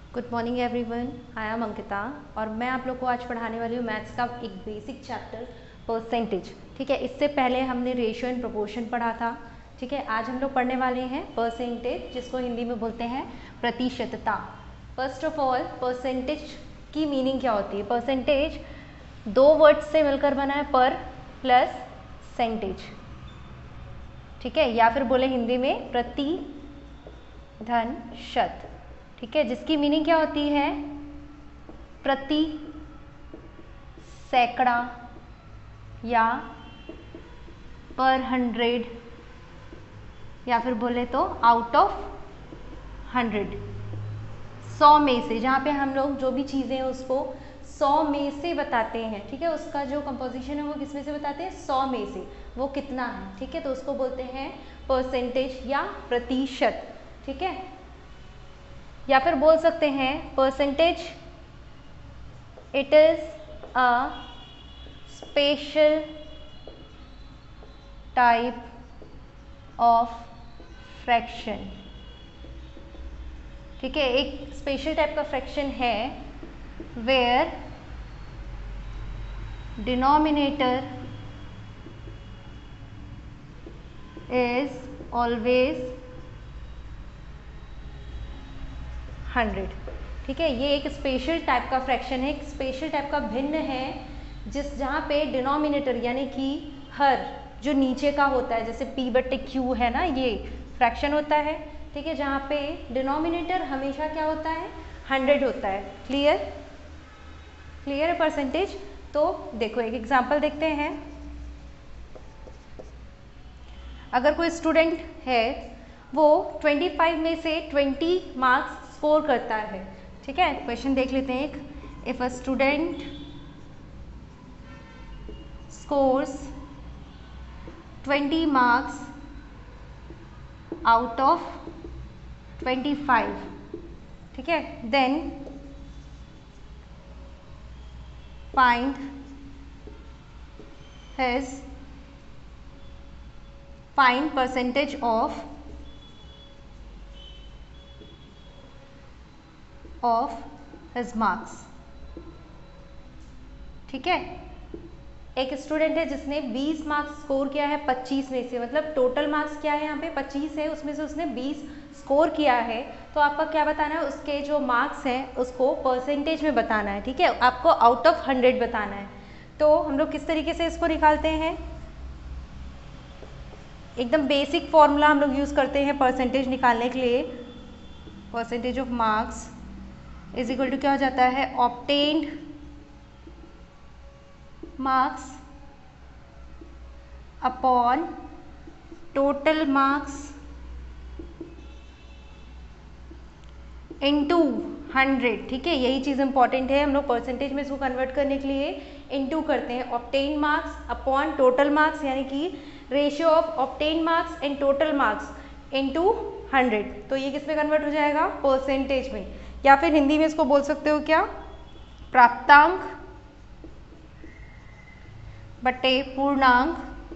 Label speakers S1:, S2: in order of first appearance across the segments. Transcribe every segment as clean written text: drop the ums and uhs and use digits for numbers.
S1: Good morning everyone, I am Ankita और मैं आप लोग को आज पढ़ाने वाली हूँ मैथ्स का एक बेसिक चैप्टर परसेंटेज। ठीक है, इससे पहले हमने रेशियो एंड प्रोपोर्शन पढ़ा था। ठीक है, आज हम लोग पढ़ने वाले हैं परसेंटेज, जिसको हिंदी में बोलते हैं प्रतिशतता। फर्स्ट ऑफ ऑल, परसेंटेज की मीनिंग क्या होती है? परसेंटेज दो वर्ड्स से मिलकर बना है, पर प्लस सेंटेज। ठीक है, या फिर बोले हिंदी में प्रति धन शत। ठीक है, जिसकी मीनिंग क्या होती है? प्रति, सैकड़ा या पर 100, या फिर बोले तो आउट ऑफ 100, 100 में से। जहाँ पे हम लोग जो भी चीज़ें हैं उसको 100 में से बताते हैं। ठीक है, उसका जो कंपोजिशन है वो किस में से बताते हैं? 100 में से वो कितना है। ठीक है, तो उसको बोलते हैं परसेंटेज या प्रतिशत। ठीक है, या फिर बोल सकते हैं percentage it is a special type of fraction. ठीक है, एक स्पेशल टाइप का फ्रैक्शन है वेयर डिनोमिनेटर इज ऑलवेज 100। ठीक है, ये एक स्पेशल टाइप का फ्रैक्शन है, एक स्पेशल टाइप का भिन्न है, जहाँ पे डिनोमिनेटर यानी कि हर जो नीचे का होता है, जैसे p/q है ना, ये फ्रैक्शन होता है। ठीक है, जहाँ पे डिनोमिनेटर हमेशा क्या होता है? 100 होता है। क्लियर? क्लियर है परसेंटेज? तो देखो एक एग्जांपल देखते हैं। अगर कोई स्टूडेंट है वो 25 में से 20 मार्क्स स्कोर करता है। ठीक है, क्वेश्चन देख लेते हैं एक। If a student scores 20 marks out of 25, ठीक है, then find percentage of his marks. ठीक है, एक स्टूडेंट है जिसने 20 मार्क्स स्कोर किया है 25 में से, मतलब टोटल मार्क्स क्या है यहाँ पे? 25 है, उसमें से उसने 20 स्कोर किया है। तो आपका क्या बताना है? उसके जो मार्क्स हैं उसको परसेंटेज में बताना है। ठीक है, आपको आउट ऑफ 100 बताना है। तो हम लोग किस तरीके से इसको निकालते हैं? एकदम बेसिक फॉर्मूला हम लोग यूज करते हैं परसेंटेज निकालने के लिए। Percentage of marks is equal to क्या हो जाता है? Obtained marks upon total marks into 100। ठीक है, यही चीज़ इंपॉर्टेंट है। हम लोग परसेंटेज में इसको कन्वर्ट करने के लिए इनटू करते हैं। Obtain marks upon total marks, यानी कि ratio of obtain marks and total marks into 100। तो ये किस में कन्वर्ट हो जाएगा? परसेंटेज में। या फिर हिंदी में इसको बोल सकते हो क्या? प्राप्तांक बटे पूर्णांक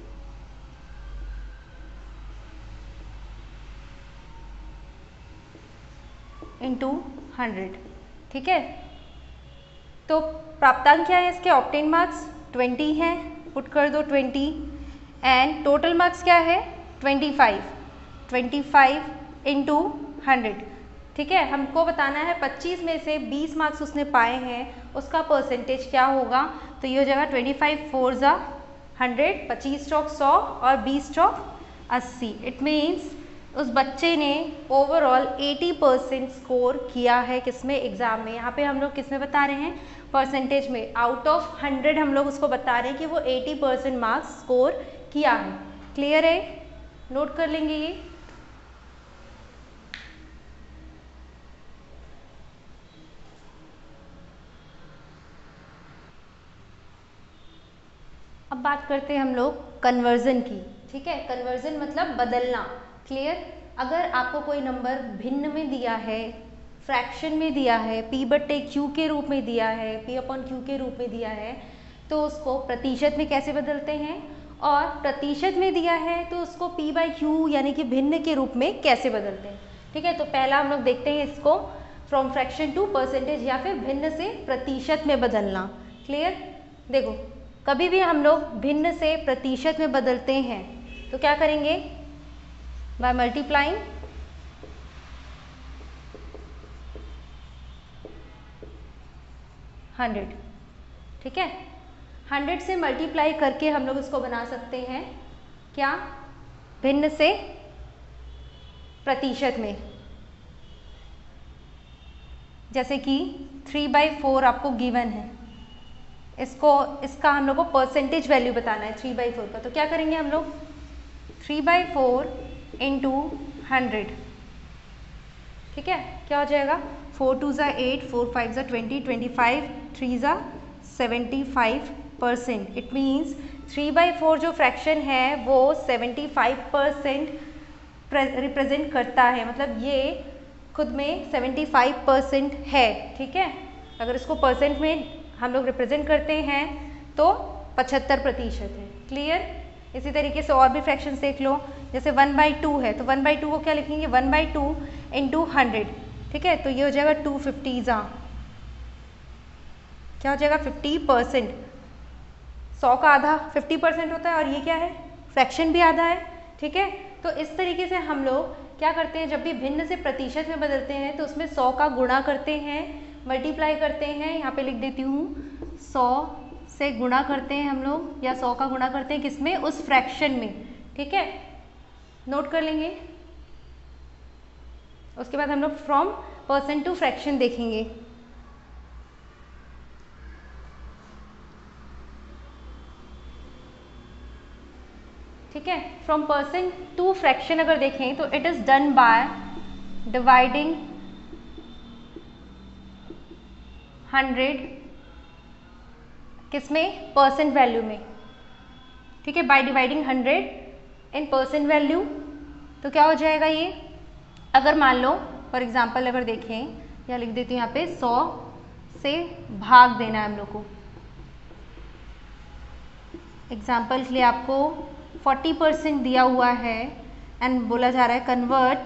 S1: इंटू 100। ठीक है, तो प्राप्तांक क्या है इसके? ऑब्टेन मार्क्स 20 है, पुट कर दो 20, एंड टोटल मार्क्स क्या है? 25 इंटू 100। ठीक है, हमको बताना है 25 में से 20 मार्क्स उसने पाए हैं, उसका परसेंटेज क्या होगा? तो ये हो जाएगा 25 4 ज़ा 100, 25 चौक 100 और 20 चौक 80। इट मीन्स उस बच्चे ने ओवरऑल 80% स्कोर किया है। किसमें? एग्जाम में। यहाँ पे हम लोग किस में बता रहे हैं? परसेंटेज में। आउट ऑफ 100 हम लोग उसको बता रहे हैं कि वो 80% मार्क्स स्कोर किया है। क्लियर है? नोट कर लेंगे ये। अब बात करते हैं हम लोग कन्वर्जन की। ठीक है, कन्वर्जन मतलब बदलना। क्लियर? अगर आपको कोई नंबर भिन्न में दिया है, फ्रैक्शन में दिया है, p/q के रूप में दिया है, p/q के रूप में दिया है, तो उसको प्रतिशत में कैसे बदलते हैं? और प्रतिशत में दिया है तो उसको p/q यानी कि भिन्न के रूप में कैसे बदलते हैं? ठीक है, तो पहला हम लोग देखते हैं इसको। फ्रॉम फ्रैक्शन टू परसेंटेज या फिर भिन्न से प्रतिशत में बदलना। क्लियर? देखो कभी भी हम लोग भिन्न से प्रतिशत में बदलते हैं तो क्या करेंगे, बाय मल्टीप्लाइंग 100। ठीक है, 100 से मल्टीप्लाई करके हम लोग इसको बना सकते हैं क्या, भिन्न से प्रतिशत में। जैसे कि 3/4 आपको गिवन है, इसका हम लोग को परसेंटेज वैल्यू बताना है 3/4 का, तो क्या करेंगे हम लोग 3/4 इंटू 100। ठीक है, क्या हो जाएगा 4 2 ज़ा 8, 4 5 ज़ा 20, 25 3 ज़ा 75%। इट मीन्स 3/4 जो फ्रैक्शन है वो 75% रिप्रेजेंट करता है, मतलब ये खुद में 75% है। ठीक है, अगर इसको परसेंट में हम लोग रिप्रेजेंट करते हैं तो 75% है। क्लियर? इसी तरीके से और भी फ्रैक्शंस देख लो, जैसे 1/2 है तो 1/2 को क्या लिखेंगे 1/2 इंटू 100। ठीक है, तो ये हो जाएगा 250 क्या हो जाएगा 50%। 100 का आधा 50% होता है और ये क्या है, फ्रैक्शन भी आधा है। ठीक है, तो इस तरीके से हम लोग क्या करते हैं, जब भी भिन्न से प्रतिशत में बदलते हैं तो उसमें 100 का गुणा करते हैं, मल्टीप्लाई करते हैं। यहाँ पे लिख देती हूँ 100 से गुणा करते हैं हम लोग, या 100 का गुणा करते हैं किसमें, उस फ्रैक्शन में। ठीक है, नोट कर लेंगे। उसके बाद हम लोग फ्रॉम परसेंट टू फ्रैक्शन देखेंगे। ठीक है, फ्रॉम परसेंट टू फ्रैक्शन अगर देखें तो it is done by dividing 100 किसमें, परसेंट वैल्यू में। ठीक है, by dividing 100 in percent value. तो क्या हो जाएगा ये, अगर मान लो फॉर एग्जांपल अगर देखें, या लिख देती हूँ यहाँ पे 100 से भाग देना है हम लोग को। एग्जाम्पल के लिए आपको 40% दिया हुआ है एंड बोला जा रहा है कन्वर्ट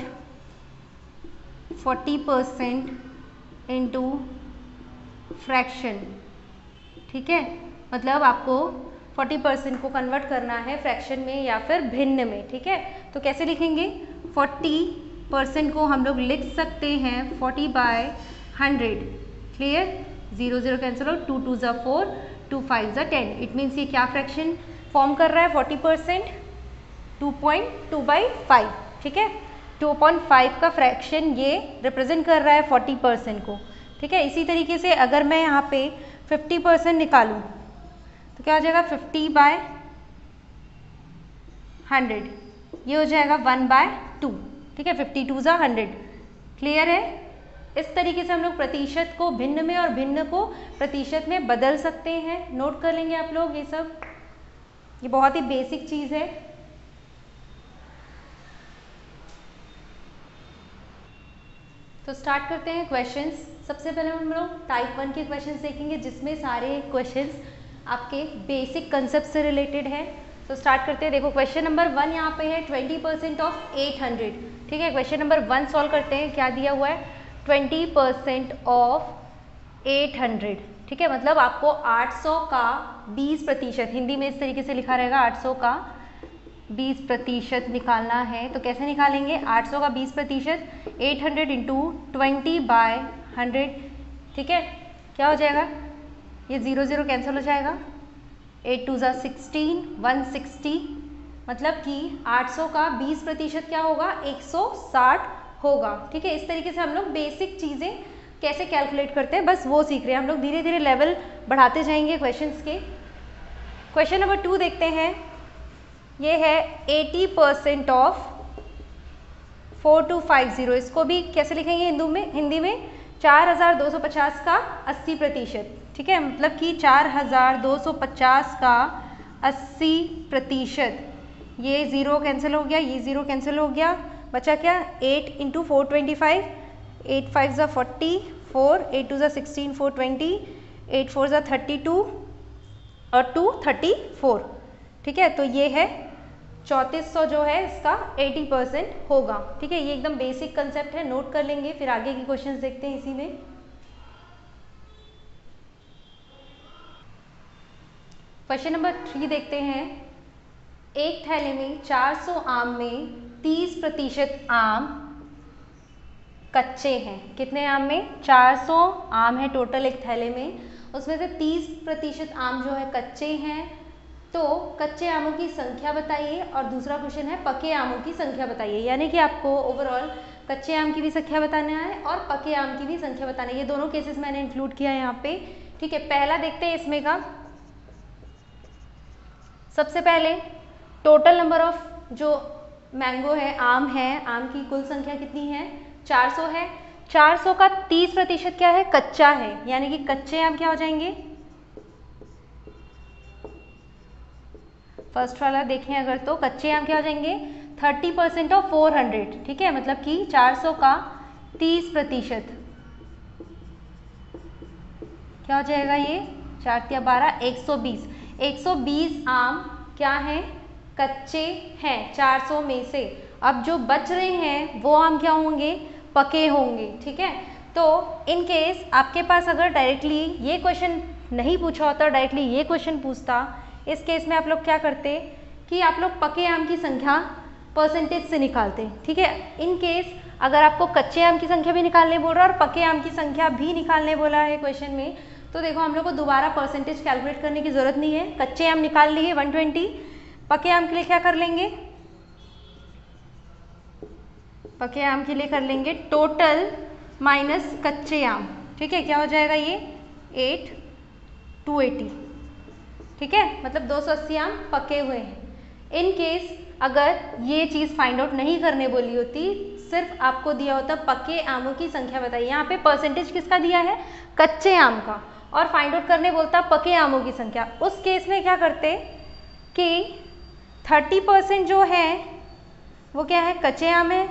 S1: 40% इनटू फ्रैक्शन। ठीक है, मतलब आपको 40% को कन्वर्ट करना है फ्रैक्शन में या फिर भिन्न में। ठीक है, तो कैसे लिखेंगे, 40% को हम लोग लिख सकते हैं 40/100। क्लियर? 0 0 कैंसिल हो, 2 2 ज़ा 4, 2 5 ज़ा 10। इट मीन्स ये क्या फ्रैक्शन फॉर्म कर रहा है 40%, 2.2/5। ठीक है, 2.5 का फ्रैक्शन ये रिप्रेजेंट कर रहा है 40% को। ठीक है, इसी तरीके से अगर मैं यहाँ पे 50% निकालूँ तो क्या हो जाएगा 50/100, ये हो जाएगा 1/2। ठीक है, 52 ज़ा 100। क्लियर है? इस तरीके से हम लोग प्रतिशत को भिन्न में और भिन्न को प्रतिशत में बदल सकते हैं। नोट कर लेंगे आप लोग ये सब, ये बहुत ही बेसिक चीज़ है। तो स्टार्ट करते हैं क्वेश्चंस। सबसे पहले हम लोग टाइप 1 के क्वेश्चंस देखेंगे, जिसमें सारे क्वेश्चंस आपके बेसिक कंसेप्ट से रिलेटेड है। तो स्टार्ट करते हैं। देखो क्वेश्चन नंबर 1 यहाँ पे है 20% ऑफ 800। ठीक है, क्वेश्चन नंबर 1 सॉल्व करते हैं। क्या दिया हुआ है 20% ऑफ 800। ठीक है, मतलब आपको 800 का 20%, हिंदी में इस तरीके से लिखा रहेगा 800 का 20% निकालना है। तो कैसे निकालेंगे, 800 का 20%, 800 इंटू 20/100। ठीक है, क्या हो जाएगा, ये 0 0 कैंसिल हो जाएगा, 8 2 ज़ा 16, 160। मतलब कि 800 का 20% क्या होगा, 160 होगा। ठीक है, इस तरीके से हम लोग बेसिक चीज़ें कैसे कैलकुलेट करते हैं बस वो सीख रहे हैं हम लोग। धीरे धीरे लेवल बढ़ाते जाएंगे क्वेश्चंस के। क्वेश्चन नंबर 2 देखते हैं। ये है 80% ऑफ 4250। इसको भी कैसे लिखेंगे हिंदी में 4250 का 80%। ठीक है, मतलब कि 4250 का 80%। ये 0 कैंसिल हो गया, ये 0 कैंसिल हो गया, बचा क्या 8 इंटू 425, 8 5 ज़ा 40, 4 8 2 ज़ा 16, 420, 8 4 ज़ा 32 और 2 34। ठीक है, तो ये है 3400 जो है इसका 80% होगा। ठीक है, ये एकदम बेसिक कंसेप्ट है, नोट कर लेंगे, फिर आगे की क्वेश्चंस देखते हैं इसी में। क्वेश्चन नंबर 3 देखते हैं। एक थैले में 400 आम में 30% आम कच्चे हैं। कितने आम में? 400 आम है टोटल एक थैले में, उसमें से 30% आम जो है कच्चे हैं। तो कच्चे आमों की संख्या बताइए, और दूसरा क्वेश्चन है पके आमों की संख्या बताइए। यानी कि आपको ओवरऑल कच्चे आम की भी संख्या बताना है और पके आम की भी संख्या बताना है। ये दोनों केसेस मैंने इंक्लूड किया है यहाँ पे। ठीक है, पहला देखते हैं इसमें का। सबसे पहले टोटल नंबर ऑफ जो मैंगो है, आम है, आम की कुल संख्या कितनी है? 400 है। 400 का 30% क्या है? कच्चा है, यानी कि कच्चे आम क्या हो जाएंगे? फर्स्ट वाला देखें अगर, तो कच्चे आम क्या हो जाएंगे? 30% ऑफ 400। ठीक है, मतलब कि 400 का 30% क्या हो जाएगा? ये 4 या 12, 120। 120 आम क्या है? कच्चे हैं 400 में से। अब जो बच रहे हैं वो आम क्या होंगे? पके होंगे। ठीक है, तो इन केस आपके पास अगर डायरेक्टली ये क्वेश्चन नहीं पूछा होता, डायरेक्टली ये क्वेश्चन पूछता, इस केस में आप लोग क्या करते कि आप लोग पके आम की संख्या परसेंटेज से निकालते। ठीक है, इन केस अगर आपको कच्चे आम की संख्या भी निकालने बोल रहा है और पके आम की संख्या भी निकालने बोला है क्वेश्चन में, तो देखो हम लोग को दोबारा परसेंटेज कैलकुलेट करने की जरूरत नहीं है। कच्चे आम निकाल लिए 120, पके आम के लिए क्या कर लेंगे? पके आम के लिए कर लेंगे टोटल माइनस कच्चे आम। ठीक है, क्या हो जाएगा ये? 8 280। ठीक है, मतलब 280 आम पके हुए हैं। इन केस अगर ये चीज़ फाइंड आउट नहीं करने बोली होती, सिर्फ आपको दिया होता पके आमों की संख्या बताइए, यहाँ पे परसेंटेज किसका दिया है? कच्चे आम का, और फाइंड आउट करने बोलता पके आमों की संख्या, उस केस में क्या करते कि 30% जो है वो क्या है? कच्चे आम है।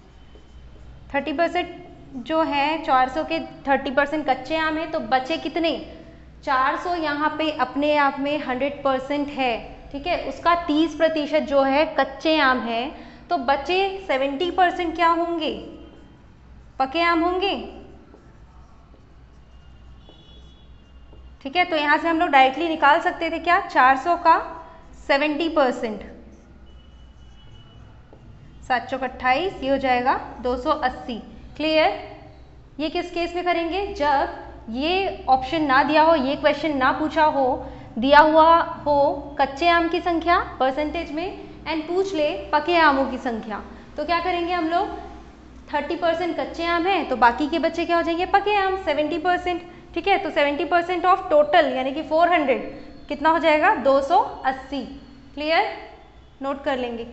S1: 30% जो है 400 के 30% कच्चे आम है, तो बचे कितने? 400 यहाँ पे अपने आप में 100% है। ठीक है, उसका 30% जो है कच्चे आम है, तो बचे 70% क्या होंगे? पके आम होंगे। ठीक है, तो यहाँ से हम लोग डायरेक्टली निकाल सकते थे क्या? 400 का 70%, 7 चौक 28, ये हो जाएगा 280। क्लियर? ये किस केस में करेंगे? जब ये ऑप्शन ना दिया हो, ये क्वेश्चन ना पूछा हो, दिया हुआ हो कच्चे आम की संख्या परसेंटेज में एंड पूछ ले पके आमों की संख्या, तो क्या करेंगे हम लोग? 30% कच्चे आम है, तो बाकी के बच्चे क्या हो जाएंगे? पके आम 70%। ठीक है, तो 70% ऑफ टोटल यानी कि 400 कितना हो जाएगा? 280। क्लियर? नोट कर लेंगे।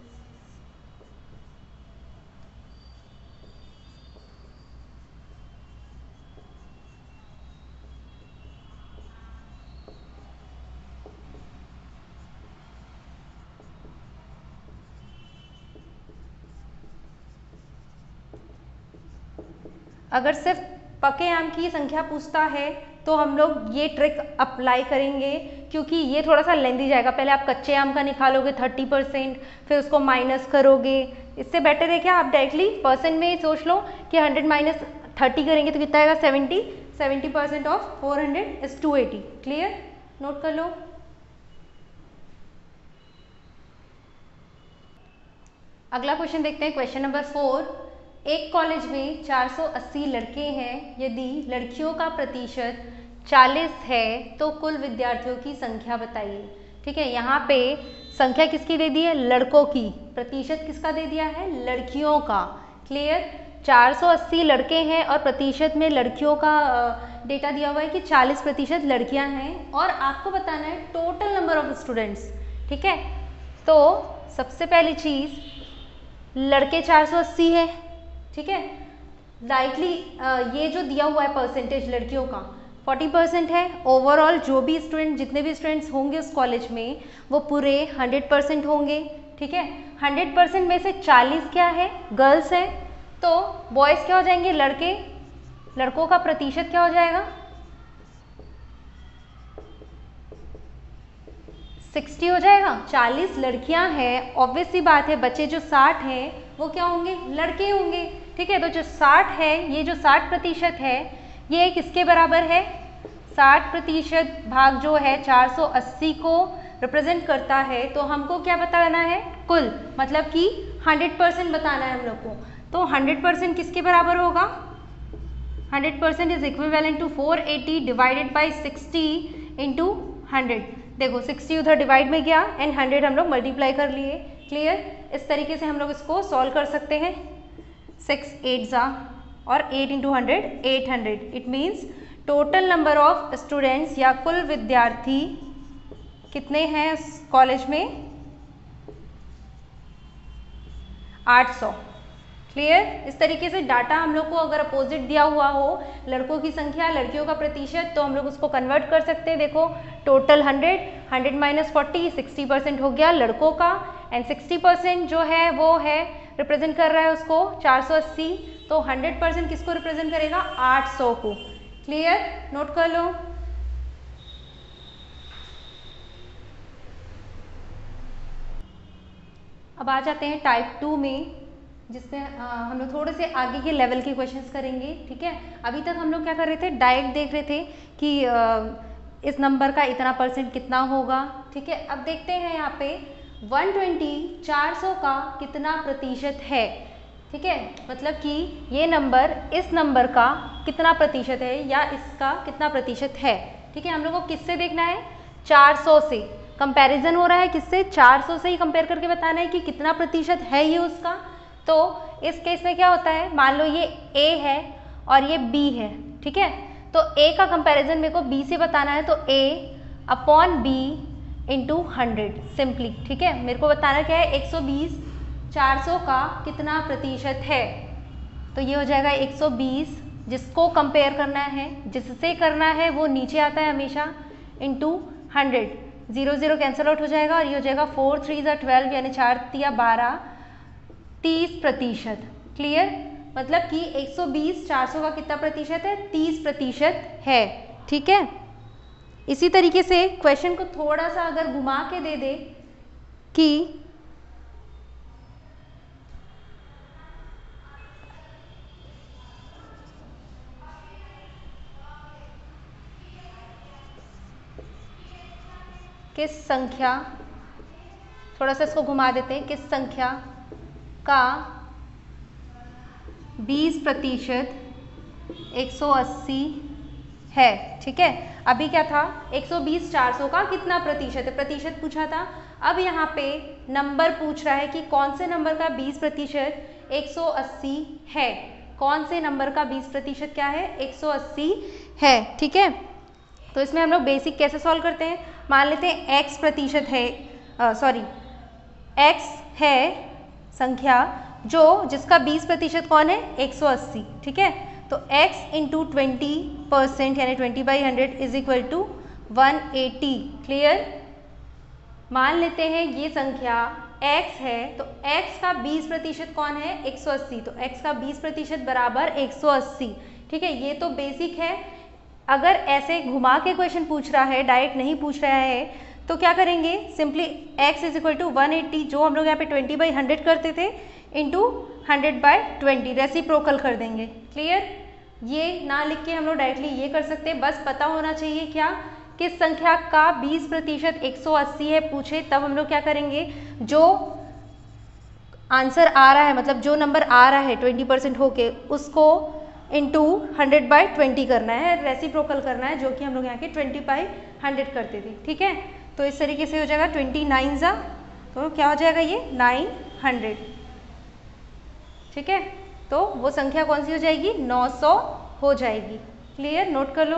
S1: अगर सिर्फ पके आम की संख्या पूछता है तो हम लोग ये ट्रिक अप्लाई करेंगे, क्योंकि ये थोड़ा सा लेंदी जाएगा। पहले आप कच्चे आम का निकालोगे 30%, फिर उसको माइनस करोगे। इससे बेटर है क्या आप डायरेक्टली परसेंट में सोच लो कि 100 माइनस 30 करेंगे तो कितना आएगा? 70। 70% ऑफ 400 इज 280। क्लियर? नोट कर लो। अगला क्वेश्चन देखते हैं, क्वेश्चन नंबर 4। एक कॉलेज में 480 लड़के हैं, यदि लड़कियों का प्रतिशत 40 है तो कुल विद्यार्थियों की संख्या बताइए। ठीक है, यहाँ पे संख्या किसकी दे दी है? लड़कों की। प्रतिशत किसका दे दिया है? लड़कियों का। क्लियर? 480 लड़के हैं और प्रतिशत में लड़कियों का डेटा दिया हुआ है कि 40% लड़कियां हैं, और आपको बताना है टोटल नंबर ऑफ स्टूडेंट्स। ठीक है, तो सबसे पहली चीज लड़के 480 है। ठीक है, लाइकली ये जो दिया हुआ है परसेंटेज लड़कियों का 40% है। ओवरऑल जो भी स्टूडेंट, जितने भी स्टूडेंट्स होंगे उस कॉलेज में वो पूरे 100% होंगे। ठीक है, 100% में से 40 क्या है? गर्ल्स है, तो बॉयज़ क्या हो जाएंगे? लड़के। लड़कों का प्रतिशत क्या हो जाएगा? 60 हो जाएगा। 40 लड़कियां हैं, ऑब्वियस सी बात है बच्चे जो 60 हैं वो क्या होंगे, लड़के होंगे। ठीक है, तो जो 60 है, ये जो 60% है ये किसके बराबर है, 60% भाग जो है 480 को रिप्रेजेंट करता है। तो हमको क्या बताना है, कुल, मतलब कि 100% बताना है हम लोग को। तो 100% किसके बराबर होगा, 100% is equivalent to 480 divided by 60 into 100। देखो 60 उधर डिवाइड में गया एंड 100 हम लोग मल्टीप्लाई कर लिए। क्लियर, इस तरीके से हम लोग इसको सॉल्व कर सकते हैं। 6 8 जा और 8 into 100 800। It means total number of students या कुल विद्यार्थी कितने हैं इस कॉलेज में, 800। क्लियर, इस तरीके से डाटा हम लोग को अगर अपोजिट दिया हुआ हो, लड़कों की संख्या लड़कियों का प्रतिशत, तो हम लोग उसको कन्वर्ट कर सकते हैं। देखो टोटल 100, 100 माइनस 40, 60% हो गया लड़कों का एंड 60% जो है वो है रिप्रेजेंट कर रहा है उसको 480। तो 100% किसको रिप्रेजेंट करेगा, 800 को। क्लियर, नोट कर लो। अब आ जाते हैं टाइप 2 में, जिसमें हम लोग थोड़े से आगे के लेवल के क्वेश्चंस करेंगे। ठीक है, अभी तक हम लोग क्या कर रहे थे, डायरेक्ट देख रहे थे कि इस नंबर का इतना % कितना होगा। ठीक है, अब देखते हैं यहाँ पे 120 400 का कितना प्रतिशत है। ठीक है, मतलब कि ये नंबर इस नंबर का कितना प्रतिशत है या इसका कितना प्रतिशत है। ठीक है, हम लोग को किससे देखना है, 400 से कंपैरिजन हो रहा है, किससे, 400 से ही कंपेयर करके बताना है कि कितना प्रतिशत है ये उसका। तो इस केस में क्या होता है, मान लो ये A है और ये B है। ठीक है, तो A का कंपैरिजन मेरे को B से बताना है, तो A upon B into 100 simply. ठीक है, मेरे को बताना क्या है, 120 400 का कितना प्रतिशत है। तो ये हो जाएगा 120, जिसको कंपेयर करना है, जिससे करना है वो नीचे आता है हमेशा, इंटू 100। 0 0 कैंसिल आउट हो जाएगा और ये हो जाएगा 4 3 12 यानी 4 3 12, 30%। क्लियर, मतलब कि 120 400 का कितना प्रतिशत है, 30% है। ठीक है, इसी तरीके से क्वेश्चन को थोड़ा सा अगर घुमा के दे दे कि किस संख्या, थोड़ा सा इसको घुमा देते हैं, किस संख्या का 20% 180 है। ठीक है, अभी क्या था, 120 400 का कितना प्रतिशत है, प्रतिशत पूछा था। अब यहाँ पे नंबर पूछ रहा है कि कौन से नंबर का 20% 180 है, कौन से नंबर का 20% क्या है, 180 है। ठीक है, तो इसमें हम लोग बेसिक कैसे सॉल्व करते हैं, मान लेते हैं x प्रतिशत है, x है संख्या जो जिसका 20% कौन है, 180। ठीक है, तो x इंटू 20% यानी 20/100 इज इक्वल टू 180। क्लियर, मान लेते हैं ये संख्या x है, तो x का 20% कौन है, 180। तो x का 20% बराबर 180। ठीक है, ये तो बेसिक है। अगर ऐसे घुमा के क्वेश्चन पूछ रहा है, डायरेक्ट नहीं पूछ रहा है, तो क्या करेंगे, simply x is equal to 180 जो हम लोग यहाँ पे 20/100 करते थे इंटू 100/20 रेसिप्रोकल कर देंगे। क्लियर, ये ना लिख के हम लोग डायरेक्टली ये कर सकते हैं, बस पता होना चाहिए क्या, किस संख्या का 20% 180 है पूछे, तब हम लोग क्या करेंगे, जो आंसर आ रहा है, मतलब जो नंबर आ रहा है 20% होके, उसको इंटू 100/20 करना है, रेसिप्रोकल करना है, जो कि हम लोग यहाँ के 20/100 करते थे। ठीक है, तो इस तरीके से हो जाएगा 29 जा, तो क्या हो जाएगा ये 900। ठीक है, तो वो संख्या कौन सी हो जाएगी, 900 हो जाएगी। क्लियर, नोट कर लो।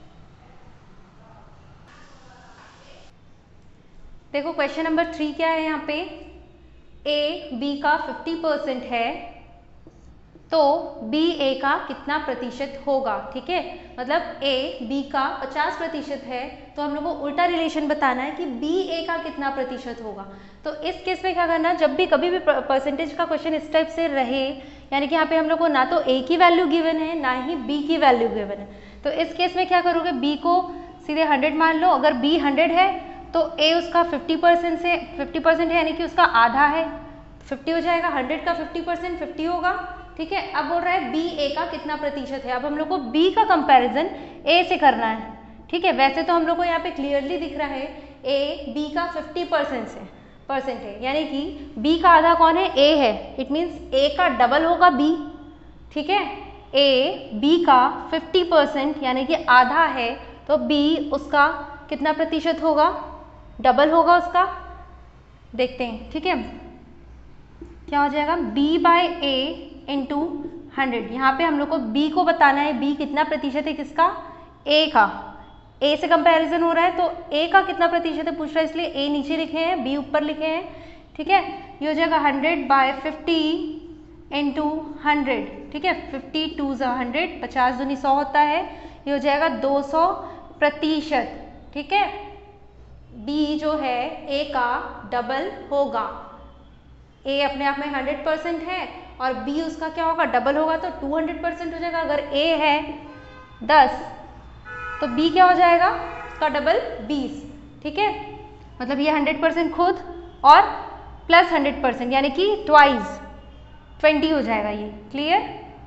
S1: देखो क्वेश्चन नंबर 3 क्या है, यहाँ पे A B का 50% है, तो B A का कितना प्रतिशत होगा। ठीक है, मतलब A B का 50% है, तो हम लोग को उल्टा रिलेशन बताना है कि B A का कितना प्रतिशत होगा। तो इस केस में क्या करना, जब भी कभी भी परसेंटेज का क्वेश्चन इस टाइप से रहे, यानी कि यहाँ पे हम लोग को ना तो A की वैल्यू गिवन है ना ही B की वैल्यू गिवन है, तो इस केस में क्या करोगे, B को सीधे 100 मान लो, अगर B 100 है तो a उसका 50% से 50% है, यानी कि उसका आधा है, 50 हो जाएगा। 100 का 50% 50 होगा, ठीक है। अब बोल रहा है b a का कितना प्रतिशत है। अब हम लोग को b का कंपैरिजन a से करना है, ठीक है। वैसे तो हम लोग को यहाँ पे क्लियरली दिख रहा है a b का 50% है, यानी कि b का आधा कौन है, a है। इट मीन्स a का डबल होगा b, ठीक है। a b का 50% यानी कि आधा है, तो b उसका कितना प्रतिशत होगा, डबल होगा उसका। देखते हैं, ठीक है। क्या हो जाएगा, b बाय a इंटू 100। यहाँ पे हम लोग को b को बताना है, b कितना प्रतिशत है किसका, a का। a से कंपैरिजन हो रहा है, तो a का कितना प्रतिशत है पूछ रहा है, इसलिए a नीचे लिखे हैं, b ऊपर लिखे हैं, ठीक है। ये हो जाएगा 100 बाय 50 इंटू 100, ठीक है। 50 2 100, 50 दूनी 100 होता है। ये हो जाएगा 200%, ठीक है। b जो है a का डबल होगा। a अपने आप में 100% है और b उसका क्या होगा, डबल होगा, तो 200% हो जाएगा। अगर a है 10 तो b क्या हो जाएगा, उसका डबल 20, ठीक है। मतलब ये 100% खुद और प्लस 100% यानी कि ट्वाइस 20 हो जाएगा। ये क्लियर,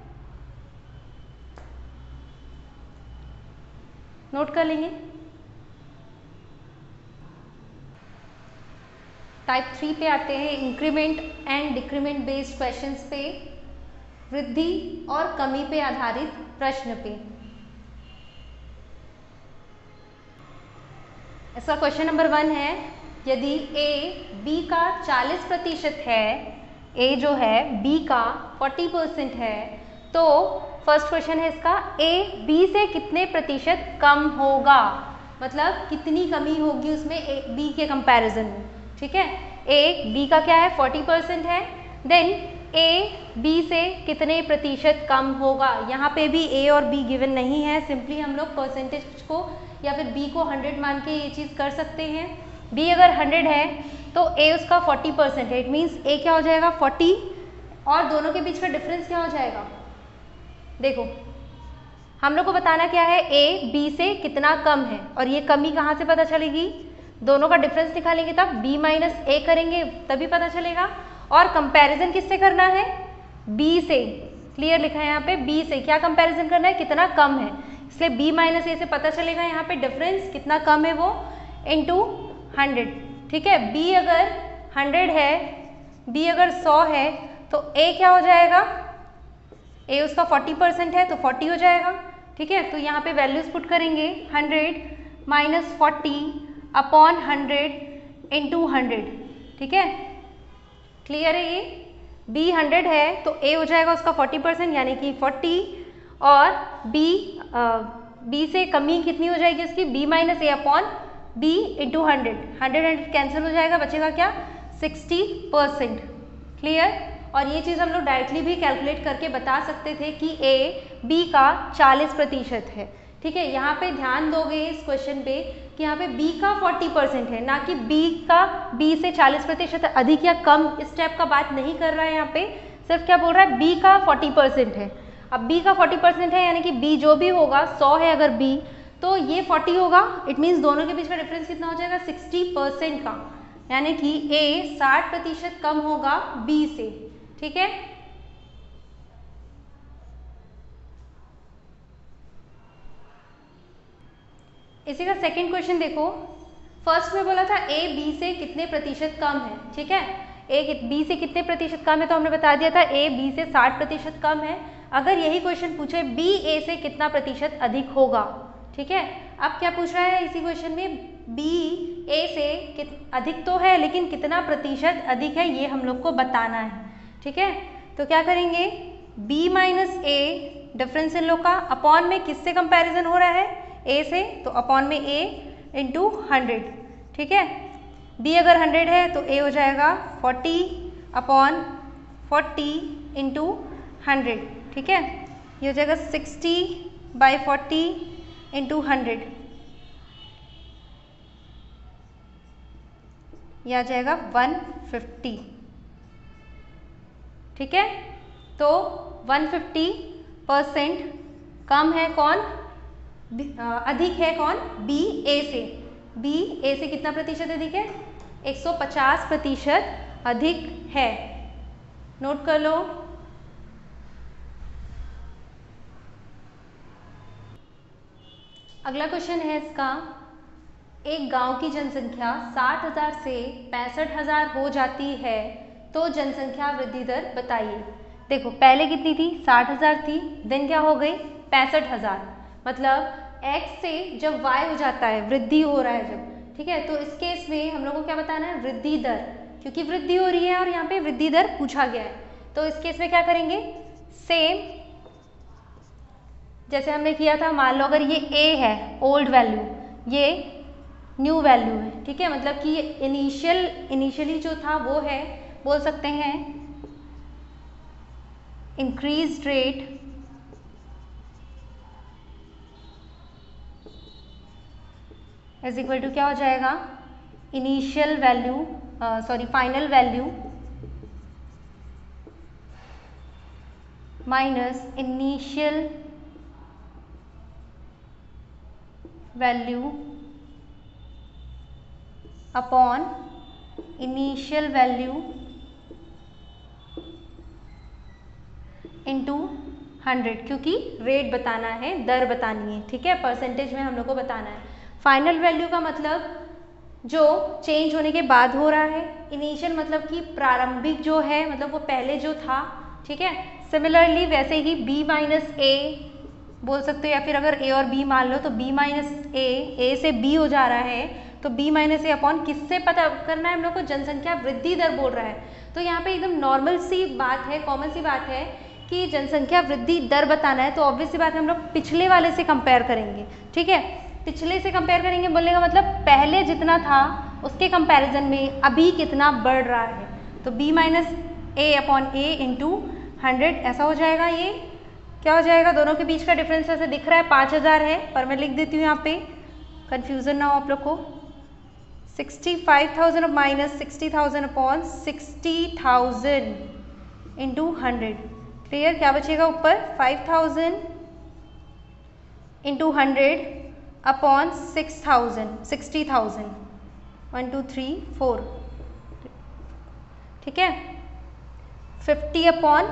S1: नोट कर लेंगे। टाइप 3 पे आते हैं, increment and decrement based questions पे, वृद्धि और कमी पे आधारित प्रश्न पे। इसका क्वेश्चन नंबर 1 है, यदि a b का 40% है, a जो है b का 40% है, तो फर्स्ट क्वेश्चन है इसका, a b से कितने प्रतिशत कम होगा, मतलब कितनी कमी होगी उसमें b के कंपैरिजन में, ठीक है। a b का क्या है 40% है, देन a b से कितने प्रतिशत कम होगा। यहाँ पे भी a और b गिवन नहीं है, सिंपली हम लोग परसेंटेज को या फिर b को 100 मान के ये चीज़ कर सकते हैं। b अगर 100 है तो a उसका 40% है, इट मीन्स a क्या हो जाएगा 40, और दोनों के बीच का डिफरेंस क्या हो जाएगा, देखो हम लोग को बताना क्या है, a b से कितना कम है, और ये कमी कहाँ से पता चलेगी, दोनों का डिफरेंस निकालेंगे तब b माइनस a करेंगे तभी पता चलेगा। और कंपैरिजन किससे करना है, b से, क्लियर लिखा है यहाँ पे, b से क्या कंपैरिजन करना है, कितना कम है, इसलिए b माइनस a से पता चलेगा यहाँ पे डिफरेंस कितना कम है वो, इनटू 100, ठीक है। b अगर 100 है, b अगर 100 है, तो a क्या हो जाएगा, a उसका 40% है तो 40 हो जाएगा, ठीक है। तो यहाँ पे वैल्यूज पुट करेंगे, 100 माइनस 40 अपॉन 100 इंटू 100, ठीक है। क्लियर है ये, b 100 है तो a हो जाएगा उसका 40% यानी कि 40, और b से कमी कितनी हो जाएगी उसकी, b minus a upon b into 100, 100 cancel हो जाएगा, बचेगा क्या 60%, क्लियर। और ये चीज़ हम लोग डायरेक्टली भी कैलकुलेट करके बता सकते थे कि a b का 40% है, ठीक है। यहाँ पे ध्यान दोगे इस क्वेश्चन पे कि यहाँ पे b का 40% है, ना कि b से 40% अधिक या कम, इस टाइप का बात नहीं कर रहा है। यहाँ पे सिर्फ क्या बोल रहा है, b का 40% है। अब b का 40% है यानी कि b जो भी होगा, 100 है अगर b, तो ये 40 होगा, इट मीन्स दोनों के बीच का डिफरेंस कितना हो जाएगा 60% का, यानी कि a 60% कम होगा b से, ठीक है। इसी का सेकंड क्वेश्चन देखो, फर्स्ट में बोला था a b से कितने प्रतिशत कम है, ठीक है। a b से कितने प्रतिशत कम है, तो हमने बता दिया था a b से 60% कम है। अगर यही क्वेश्चन पूछे b a से कितना प्रतिशत अधिक होगा, ठीक है। अब क्या पूछ रहा है इसी क्वेश्चन में, b a से अधिक तो है लेकिन कितना प्रतिशत अधिक है ये हम लोग को बताना है, ठीक है। तो क्या करेंगे, b minus a difference in लोग का, अपॉन में किससे कंपैरिजन हो रहा है, a से, तो अपॉन में a इंटू 100, ठीक है। b अगर 100 है तो a हो जाएगा 40 अपॉन 40 इंटू 100, ठीक है। ये हो जाएगा 60 बाई 40 इंटू 100, यह आ जाएगा 150, ठीक है। तो 150% कम है कौन, अधिक है कौन, b a से, बी ए से कितना प्रतिशत अधिक है? 150% अधिक है। नोट कर लो। अगला क्वेश्चन है इसका, एक गांव की जनसंख्या 60,000 से 65,000 हो जाती है तो जनसंख्या वृद्धि दर बताइए। देखो पहले कितनी थी? 60,000 थी, देन क्या हो गई? 65,000। मतलब x से जब y हो जाता है, वृद्धि हो रहा है जब, ठीक है, तो इस केस में हम लोग को क्या बताना है? वृद्धि दर, क्योंकि वृद्धि हो रही है और यहाँ पे वृद्धि दर पूछा गया है। तो इस केस में क्या करेंगे? सेम जैसे हमने किया था, मान लो अगर ये a है ओल्ड वैल्यू, ये न्यू वैल्यू है, ठीक है, मतलब कि इनिशियली जो था वो है, बोल सकते हैं increased rate is equal to क्या हो जाएगा? Initial value final value minus initial value upon initial value into 100, क्योंकि रेट बताना है, दर बतानी है, ठीक है, परसेंटेज में हम लोग को बताना है। फाइनल वैल्यू का मतलब जो चेंज होने के बाद हो रहा है, इनिशियल मतलब कि प्रारंभिक जो है, मतलब वो पहले जो था, ठीक है। सिमिलरली वैसे ही b माइनस ए बोल सकते हो, या फिर अगर a और b मान लो तो b माइनस ए से b हो जा रहा है, तो b माइनस ए अपॉन किससे पता करना है हम लोग को? जनसंख्या वृद्धि दर बोल रहा है। तो यहाँ पे एकदम नॉर्मल सी बात है, कॉमन सी बात है कि जनसंख्या वृद्धि दर बताना है, तो ऑब्वियस सी बात है हम लोग पिछले वाले से कंपेयर करेंगे, ठीक है। पिछले से कंपेयर करेंगे बोलने का मतलब पहले जितना था उसके कंपैरिजन में अभी कितना बढ़ रहा है। तो b minus A upon A into 100 ऐसा हो जाएगा। ये क्या हो जाएगा? दोनों के बीच का डिफरेंस ऐसे दिख रहा है 5,000 है, पर मैं लिख देती हूँ यहाँ पे, कंफ्यूजन ना हो आप लोग को। 65,000 माइनस 60,000 अपॉन 60,000 इंटू 100। क्लियर? क्या बचेगा ऊपर? 5,000 इंटू 100 अपॉन 60,000 1 2 3 4, ठीक है। 50 अपॉन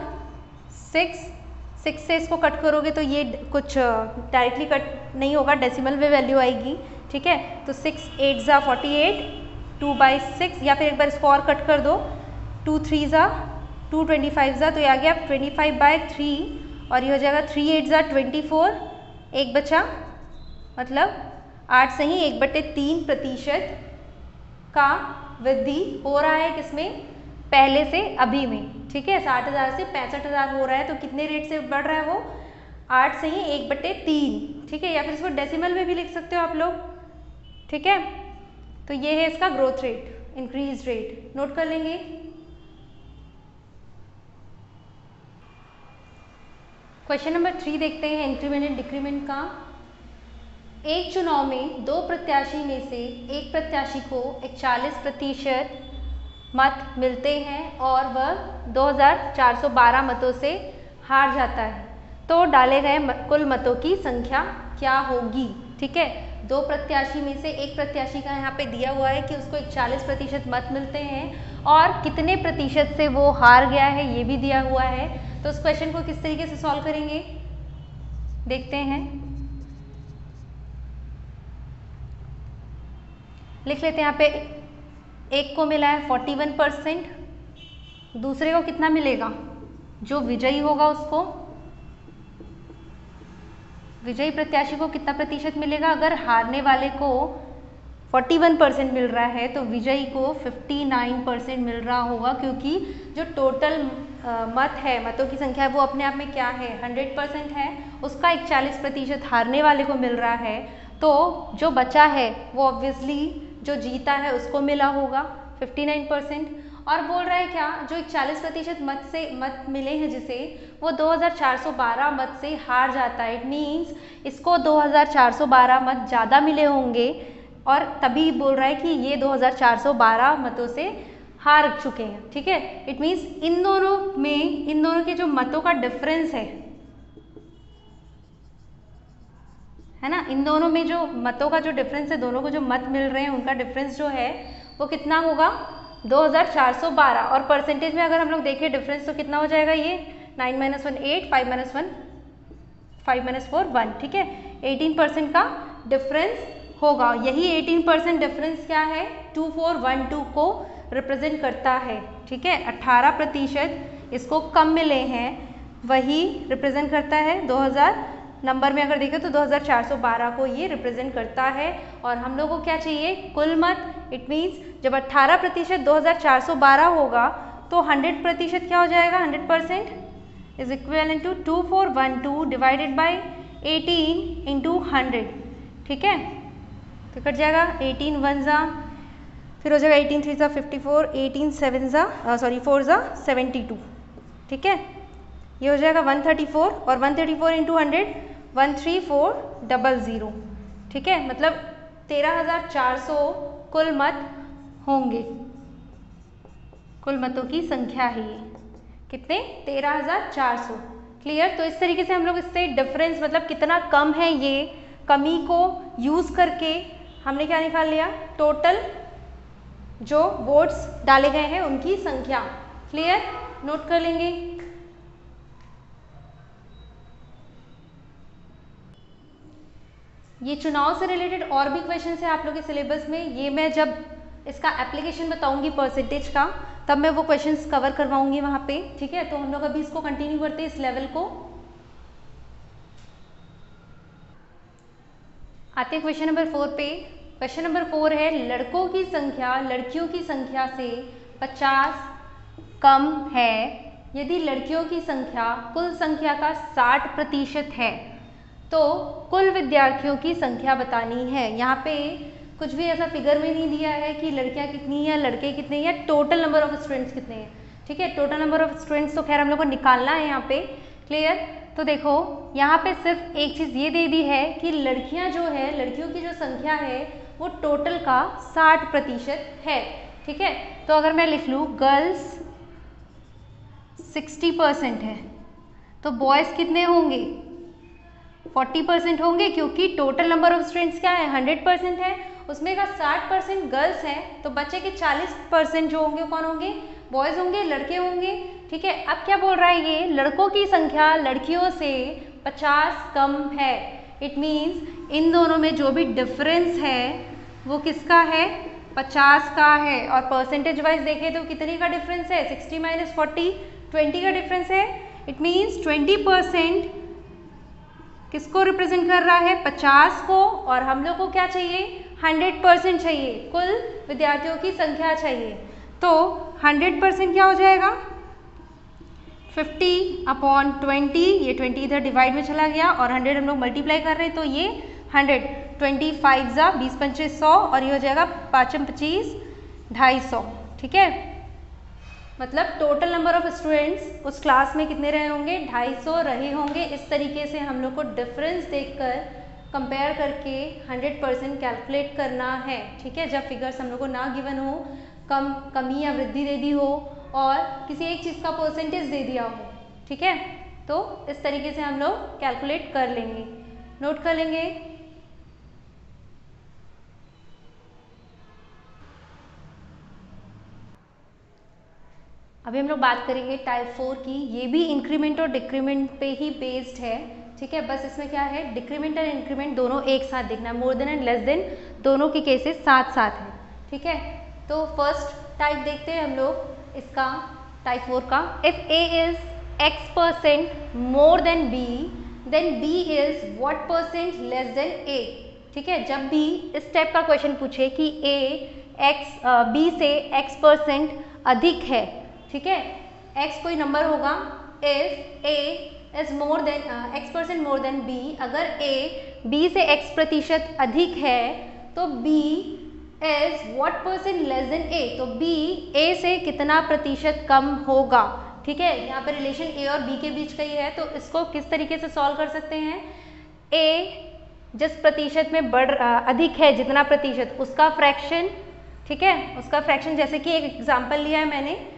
S1: 6 से इसको कट करोगे तो ये कुछ डायरेक्टली कट नहीं होगा, डेसिमल में वैल्यू आएगी, ठीक है। तो 6 8 ज़ा 48, 2/6, या फिर एक बार इसको और कट कर दो, 2 3 ज़ा 2 25 ज़ा, तो ये आ गया 25/3, और ये हो जाएगा 3 8 ज़ा 24, एक बचा, मतलब 8 से ही 1/3% का वृद्धि हो रहा है किसमें? पहले से अभी में, ठीक है। 60,000 से 65,000 हो रहा है, तो कितने रेट से बढ़ रहा है वो? 8 से ही 1/3, ठीक है, या फिर इसको डेसिमल में भी लिख सकते हो आप लोग, ठीक है। तो ये है इसका growth rate, increase rate, note कर लेंगे। क्वेश्चन नंबर 3 देखते हैं, इंक्रीमेंट एंड डिक्रीमेंट का। एक चुनाव में 2 प्रत्याशी में से एक प्रत्याशी को 41% मत मिलते हैं और वह 2,412 मतों से हार जाता है, तो डाले गए कुल मतों की संख्या क्या होगी? ठीक है, 2 प्रत्याशी में से एक प्रत्याशी का यहाँ पे दिया हुआ है कि उसको 41% मत मिलते हैं और कितने प्रतिशत से वो हार गया है ये भी दिया हुआ है। तो उस क्वेश्चन को किस तरीके से सॉल्व करेंगे देखते हैं। लिख लेते हैं यहाँ पे, एक को मिला है 41%, दूसरे को कितना मिलेगा? जो विजयी होगा उसको, विजयी प्रत्याशी को कितना प्रतिशत मिलेगा? अगर हारने वाले को 41% मिल रहा है तो विजयी को 59% मिल रहा होगा, क्योंकि जो टोटल मत है, मतों की संख्या है, वो अपने आप में क्या है? 100% है। उसका 41% हारने वाले को मिल रहा है, तो जो बचा है वो ऑब्वियसली जो जीता है उसको मिला होगा 59%। और बोल रहा है क्या? जो 41% मत मिले हैं जिसे, वो 2,412 मत से हार जाता है। इट मीन्स इसको 2,412 मत ज़्यादा मिले होंगे और तभी बोल रहा है कि ये 2,412 मतों से हार चुके हैं। ठीक है, इट मीन्स इन दोनों के जो मतों का डिफरेंस है, है ना। इन दोनों में जो मतों का जो डिफरेंस है, दोनों को जो मत मिल रहे हैं उनका डिफरेंस जो है वो कितना होगा 2412। और परसेंटेज में अगर हम लोग देखें डिफरेंस तो कितना हो जाएगा ये 9 - 1 8, 5 - 1 5 - 4 1, ठीक है। 18% का डिफरेंस होगा। यही 18% डिफरेंस क्या है 2412 को रिप्रेजेंट करता है, ठीक है। 18% इसको कम मिले हैं वही रिप्रेजेंट करता है 2000 नंबर में अगर देखें तो 2412 को ये रिप्रेजेंट करता है। और हम लोग को क्या चाहिए कुल मत। इट मीन्स जब 18% 2412 होगा तो 100% क्या हो जाएगा 100% is equal to 2412 divided by 18 into 100, ठीक है। तो कट जाएगा 18 1 जा, फिर हो जाएगा 18 3 जा 54, 18 7 जा 4 जा 72, ठीक है। ये हो जाएगा 134 और 134 इंटू 100 13400, ठीक है। मतलब 13400 कुल मत होंगे। कुल मतों की संख्या है ये कितने 13400। क्लियर। तो इस तरीके से हम लोग इससे डिफरेंस मतलब कितना कम है ये कमी को यूज करके हमने क्या निकाल लिया टोटल जो वोट्स डाले गए हैं उनकी संख्या। क्लियर। नोट कर लेंगे। ये चुनाव से रिलेटेड और भी क्वेश्चन है आप लोग के सिलेबस में। ये मैं जब इसका एप्लीकेशन बताऊंगी परसेंटेज का तब मैं वो क्वेश्चंस कवर करवाऊंगी वहां पे, ठीक है। तो हम लोग अभी इसको कंटिन्यू करते हैं इस लेवल को। आते हैं क्वेश्चन नंबर 4 पे। क्वेश्चन नंबर 4 है लड़कों की संख्या लड़कियों की संख्या से 50 कम है यदि लड़कियों की संख्या कुल संख्या का 60% है तो कुल विद्यार्थियों की संख्या बतानी है। यहाँ पे कुछ भी ऐसा फिगर में नहीं दिया है कि लड़कियाँ कितनी हैं लड़के कितने हैं, टोटल नंबर ऑफ स्टूडेंट्स कितने हैं, ठीक है। टोटल नंबर ऑफ स्टूडेंट्स तो खैर हम लोग को निकालना है यहाँ पे। क्लियर। तो देखो यहाँ पे सिर्फ एक चीज़ ये दे दी है कि लड़कियाँ जो है लड़कियों की जो संख्या है वो टोटल का 60% है, ठीक है। तो अगर मैं लिख लूँ गर्ल्स 60% है तो बॉयज़ कितने होंगे 40% होंगे क्योंकि टोटल नंबर ऑफ स्टूडेंट्स क्या है 100% है, उसमें का 60% गर्ल्स हैं तो बच्चे के 40% जो होंगे कौन होंगे बॉयज़ होंगे लड़के होंगे, ठीक है। अब क्या बोल रहा है ये लड़कों की संख्या लड़कियों से 50 कम है। इट मीन्स इन दोनों में जो भी डिफरेंस है वो किसका है 50 का है। और परसेंटेज वाइज देखें तो कितने का डिफरेंस है 60 - 40 20 का डिफरेंस है। इट मीन्स 20% किसको रिप्रेजेंट कर रहा है 50 को। और हम लोग को क्या चाहिए 100% चाहिए, कुल विद्यार्थियों की संख्या चाहिए। तो 100% क्या हो जाएगा 50/20, ये 20 इधर डिवाइड में चला गया और 100 हम लोग मल्टीप्लाई कर रहे हैं तो ये 100 25 जा 20 × 5 100 और ये हो जाएगा 5 × 25 250, ठीक है। मतलब टोटल नंबर ऑफ स्टूडेंट्स उस क्लास में कितने रहे होंगे 250 रहे होंगे। इस तरीके से हम लोग को डिफरेंस देखकर कंपेयर करके 100% कैलकुलेट करना है, ठीक है। जब फिगर्स हम लोग को ना गिवन हो, कमी या वृद्धि दे दी हो और किसी एक चीज़ का परसेंटेज दे दिया हो, ठीक है। तो इस तरीके से हम लोग कैलकुलेट कर लेंगे। नोट कर लेंगे। अभी हम लोग बात करेंगे टाइप 4 की। ये भी इंक्रीमेंट और डिक्रीमेंट पे ही बेस्ड है, ठीक है। बस इसमें क्या है डिक्रीमेंट और इंक्रीमेंट दोनों एक साथ देखना है, more than and less than दोनों के केसेस साथ साथ है, ठीक है। तो फर्स्ट टाइप देखते हैं हम लोग इसका टाइप 4 का। If A is X% more than B then B is what percent less than A, ठीक है। जब भी इस टाइप का क्वेश्चन पूछे कि B से X% अधिक है, ठीक है, X कोई नंबर होगा, if A is more than X% more than B, अगर A B से X% अधिक है तो B is what percent less than A, तो B A से कितना प्रतिशत कम होगा, ठीक है। यहाँ पे रिलेशन A और B के बीच का ही है तो इसको किस तरीके से सॉल्व कर सकते हैं। A जिस प्रतिशत में अधिक है जितना प्रतिशत उसका फ्रैक्शन, ठीक है, उसका फ्रैक्शन। जैसे कि एक एग्जांपल लिया है मैंने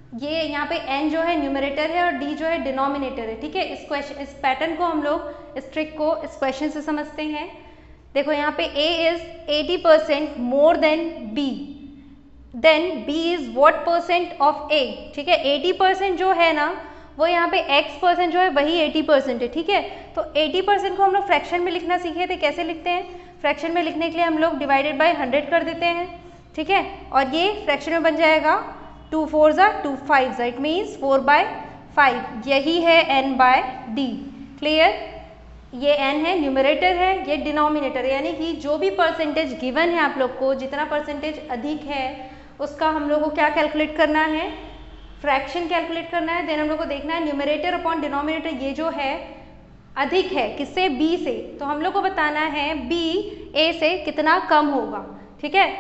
S1: ये यहाँ पे n जो है न्यूमरेटर है और d जो है डिनोमिनेटर है, ठीक है। इस पैटर्न को हम लोग, इस ट्रिक को इस क्वेश्चन से समझते हैं। देखो यहाँ पे a is 80% more than b, then b is what percent of a, ठीक है। 80% जो है ना वो यहाँ पे x% जो है वही 80% है, ठीक है। तो 80% को हम लोग फ्रैक्शन में लिखना सीखे थे, कैसे लिखते हैं? फ्रैक्शन में लिखने के लिए हम लोग डिवाइडेड बाय 100 कर देते हैं, ठीक है। और ये फ्रैक्शन में बन जाएगा 2 4 2 5, इट मीन्स 4/5, यही है n/d। क्लियर? ये n है, न्यूमरेटर है, ये डिनोमिनेटर है, यानी कि जो भी परसेंटेज गिवन है आप लोग को, जितना परसेंटेज अधिक है उसका हम लोग को क्या कैलकुलेट करना है? फ्रैक्शन कैलकुलेट करना है। देन हम लोग को देखना है न्यूमरेटर अपॉन डिनोमिनेटर, ये जो है अधिक है किससे? b से, तो हम लोग को बताना है b a से कितना कम होगा, ठीक है।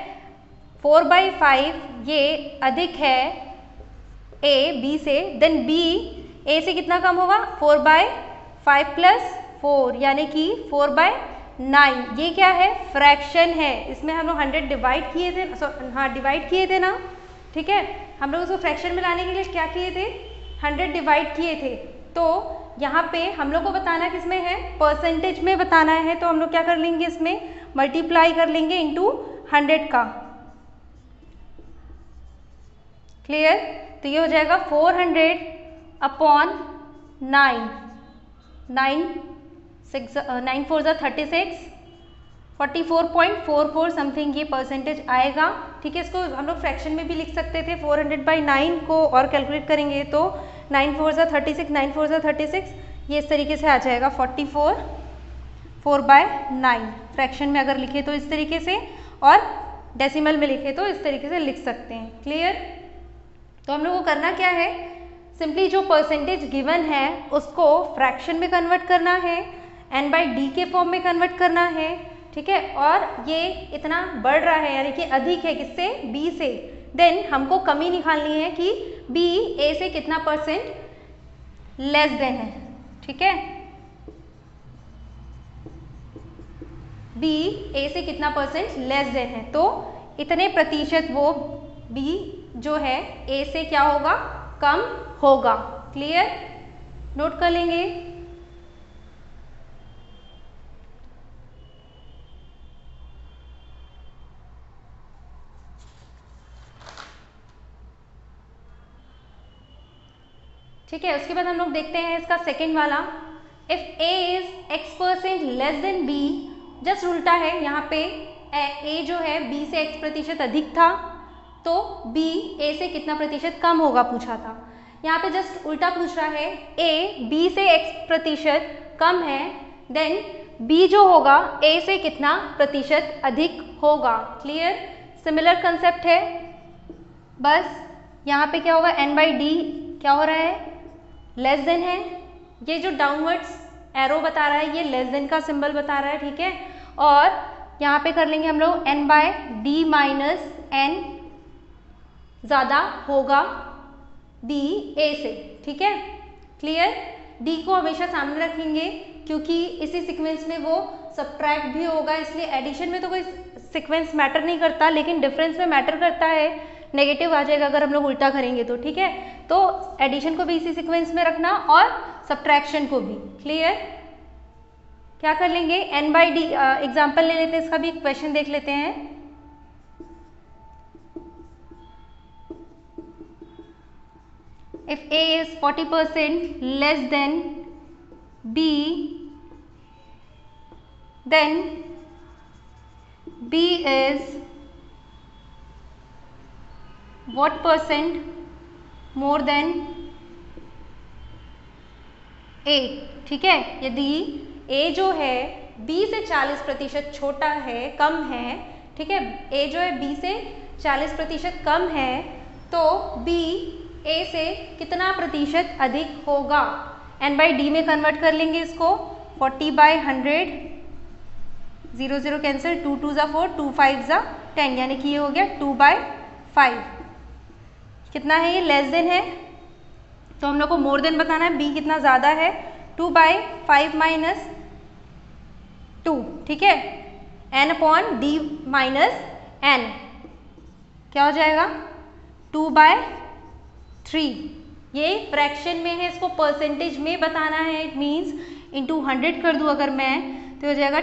S1: 4/5 ये अधिक है a b से, देन b a से कितना कम होगा? 4/5 + 4 यानी कि 4/9। ये क्या है? फ्रैक्शन है। इसमें हम लोग 100 डिवाइड किए थे, हाँ डिवाइड किए थे ना, ठीक है। हम लोग उसको फ्रैक्शन में लाने के लिए क्या किए थे? 100 डिवाइड किए थे। तो यहाँ पे हम लोग को बताना किसमें है? परसेंटेज में बताना है। तो हम लोग क्या कर लेंगे? इसमें मल्टीप्लाई कर लेंगे इंटू 100 का। क्लियर? तो ये हो जाएगा 400/9, 9 4 36, 44.44 समथिंग ये परसेंटेज आएगा, ठीक है। इसको हम लोग फ्रैक्शन में भी लिख सकते थे। 400/9 को और कैलकुलेट करेंगे तो 9 4 36, 9 4 36, ये इस तरीके से आ जाएगा 44 4/9। फ्रैक्शन में अगर लिखे तो इस तरीके से, और डेसिमल में लिखे तो इस तरीके से लिख सकते हैं। क्लियर? तो हम लोग को करना क्या है? सिंपली जो परसेंटेज गिवन है उसको फ्रैक्शन में कन्वर्ट करना है, n/d के फॉर्म में कन्वर्ट करना है, ठीक है। और ये इतना बढ़ रहा है यानी कि अधिक है किससे? b से। देन हमको कमी निकालनी है कि b a से कितना परसेंट लेस देन है, ठीक है। b a से कितना परसेंट लेस देन है, तो इतने प्रतिशत वो b जो है a से क्या होगा? कम होगा। क्लियर? नोट कर लेंगे। ठीक है, उसके बाद हम लोग देखते हैं इसका सेकेंड वाला। If a is x% less than b, just उल्टा है। यहाँ पे a जो है b से x% अधिक था, तो b a से कितना प्रतिशत कम होगा पूछा था। यहाँ पे जस्ट उल्टा पूछ रहा है, a b से x% कम है, देन b जो होगा a से कितना प्रतिशत अधिक होगा। क्लियर? सिमिलर कंसेप्ट है, बस यहाँ पे क्या होगा? n/d क्या हो रहा है? लेस देन है। ये जो डाउनवर्ड्स एरो बता रहा है ये लेस देन का सिंबल बता रहा है, ठीक है। और यहाँ पे कर लेंगे हम लोग n/d - n ज़्यादा होगा b a से, ठीक है। क्लियर? d को हमेशा सामने रखेंगे क्योंकि इसी सीक्वेंस में वो सब्ट्रैक्ट भी होगा, इसलिए एडिशन में तो कोई सीक्वेंस मैटर नहीं करता, लेकिन डिफरेंस में मैटर करता है। नेगेटिव आ जाएगा अगर हम लोग उल्टा करेंगे तो, ठीक है। तो एडिशन को भी इसी सीक्वेंस में रखना और सब्ट्रैक्शन को भी। क्लियर? क्या कर लेंगे? n/d एग्जाम्पल ले लेते हैं, इसका भी क्वेश्चन देख लेते हैं। If a is 40% less than b, then b is what percent more than a, ठीक है। यदि a जो है b से 40% छोटा है, कम है, ठीक है, a जो है b से 40% कम है, तो b a से कितना प्रतिशत अधिक होगा? n/d में कन्वर्ट कर लेंगे इसको। 40/100, 0 0 कैंसिल, 2 2 4, 2 5 10, यानी कि ये हो गया 2/5। कितना है ये? लेस देन है, तो हम लोग को मोर देन बताना है। b कितना ज़्यादा है? 2/5 - 2, ठीक है। n/d - n क्या हो जाएगा? 2/3, 3। ये फ्रैक्शन में है, इसको परसेंटेज में बताना है। इट मीन्स इंटू 100 कर दूँ अगर मैं, तो हो जाएगा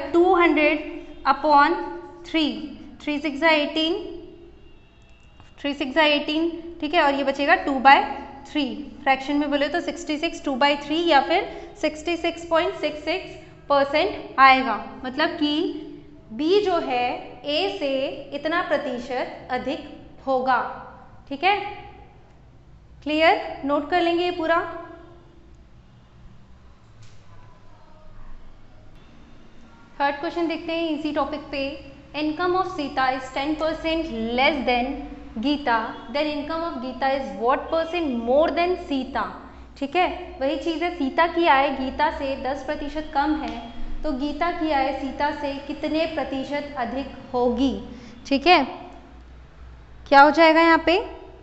S1: 200/3। 3 6 18, 3 6 18, ठीक है। और ये बचेगा 2/3। फ्रैक्शन में बोले तो 66 2/3 या फिर 66.66% आएगा। मतलब कि B जो है A से इतना प्रतिशत अधिक होगा। ठीक है, क्लियर? नोट कर लेंगे ये पूरा। थर्ड क्वेश्चन देखते हैं इसी टॉपिक पे। Income of Sita is 10% less than Gita, then income of Gita is what percent more than Sita. ठीक है, वही चीज़ है, सीता की आय गीता से 10% कम है, तो गीता की आय सीता से कितने प्रतिशत अधिक होगी। ठीक है, क्या हो जाएगा यहाँ पे,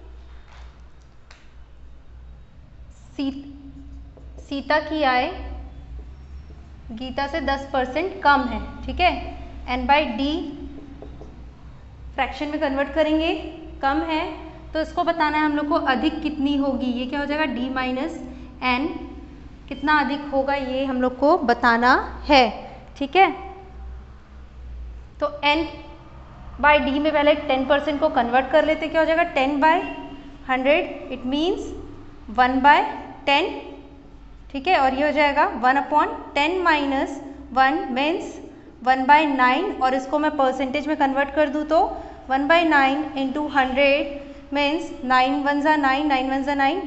S1: सीता की आय गीता से 10% कम है। ठीक है, n/d फ्रैक्शन में कन्वर्ट करेंगे, कम है तो इसको बताना है हम लोग को अधिक कितनी होगी। ये क्या हो जाएगा, d - n कितना अधिक होगा ये हम लोग को बताना है। ठीक है, तो n/d में पहले 10% को कन्वर्ट कर लेते, क्या हो जाएगा 10/100, इट मीन्स 1/10। ठीक है, और ये हो जाएगा 1/10 - 1 मीन्स 1/9, और इसको मैं परसेंटेज में कन्वर्ट कर दूँ तो 1/9 × 100 मीन्स 9 1 ज़ा 9, 9 1 ज़ा 9,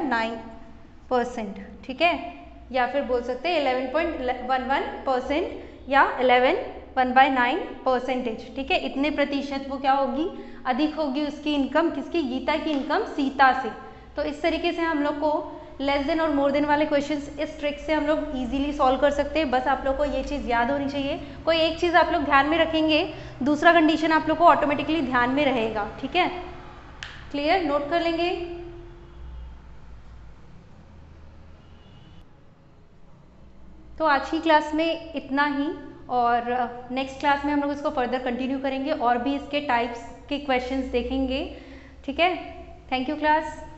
S1: 1/9%। ठीक है, या फिर बोल सकते हैं 11.11% या 1/9%। ठीक है, इतने प्रतिशत वो क्या होगी, अधिक होगी उसकी इनकम, किसकी, गीता की इनकम सीता से। तो इस तरीके से हम लोग को लेस देन और मोर देन वाले क्वेश्चंस इस ट्रिक से हम लोग इजीली सॉल्व कर सकते हैं। बस आप लोग को ये चीज़ याद होनी चाहिए, कोई एक चीज़ आप लोग ध्यान में रखेंगे, दूसरा कंडीशन आप लोग को ऑटोमेटिकली ध्यान में रहेगा। ठीक है, क्लियर? नोट कर लेंगे। तो आज की क्लास में इतना ही, और नेक्स्ट क्लास में हम लोग इसको फर्दर कंटिन्यू करेंगे और भी इसके टाइप्स के क्वेश्चंस देखेंगे। ठीक है, थैंक यू क्लास।